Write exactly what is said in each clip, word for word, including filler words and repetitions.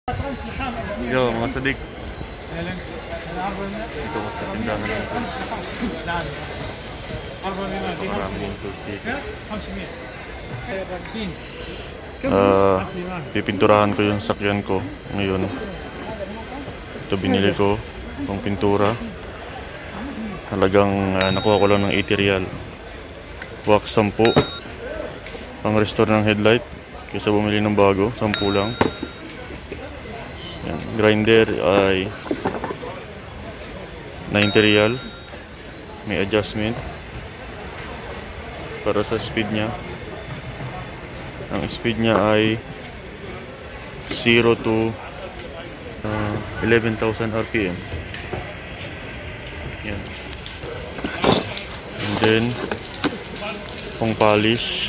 Yo, mga sadik. Ito sa tindahan ng tools. Maraming tools dito. Uh, pipinturahan ko yung sakyan ko ngayon. Ito binili ko pang pintura. Halagang uh, nakuha ko lang ng eighty real. Wax sampu. Pang restore ng headlight. Kaysa bumili ng bago, sampu lang. Yan. Grinder ay ninety real. May adjustment para sa speed niya. Ang speed niya ay zero to uh, eleven thousand R P M. Yan. And then pang polish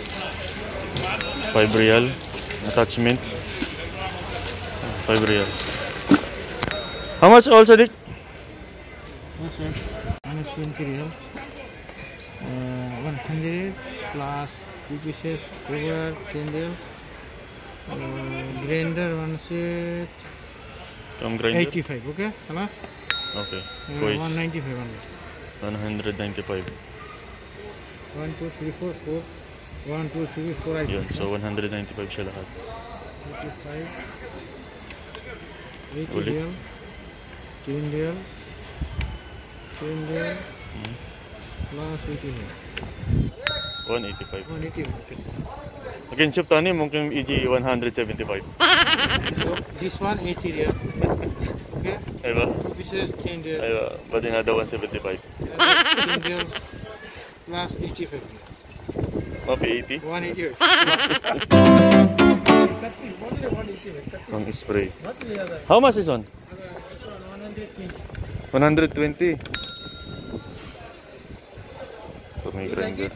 five real attachment. five real. How much also Dick? Yes, sir. one twenty real. Uh, one hundred plus two pieces cover ten real. Uh, grinder one set. Tom grinder? eighty-five, okay? Halas? Okay. Uh, one ninety-five only. one ninety-five. one, two, three, four, four. one, two, three, four. Yun, so one ninety-five siya lahat. eighty-five. eighty Ulit. real. ten real. ten real. Hmm. Plus eighty real. one eighty-five. one eighty-five, okay, sir. Again, ship tani mungkin E G one seventy-five. So, this one eighty real. Okay? Ayba? Two pieces ten real. Ayba, but another one seventy-five. ten real plus eighty-five. Mapi eighty? one eighty-five. Ang spray. How much is one? one twenty. So may grinder.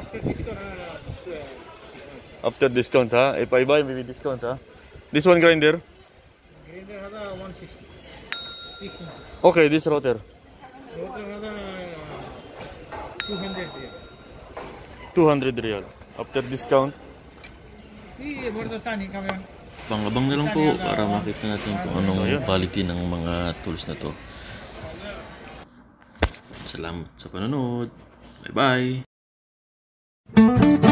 After discount ha? If I buy maybe discount ha? This one grinder? Grinder hada one sixty. Okay, this rotor. Rotor hada two hundred real. two hundred real. After discount. Iya, baru tani kami. Abang-abang na lang po para makita natin kung anong quality ng mga tools na to. Salamat sa panonood. Bye-bye!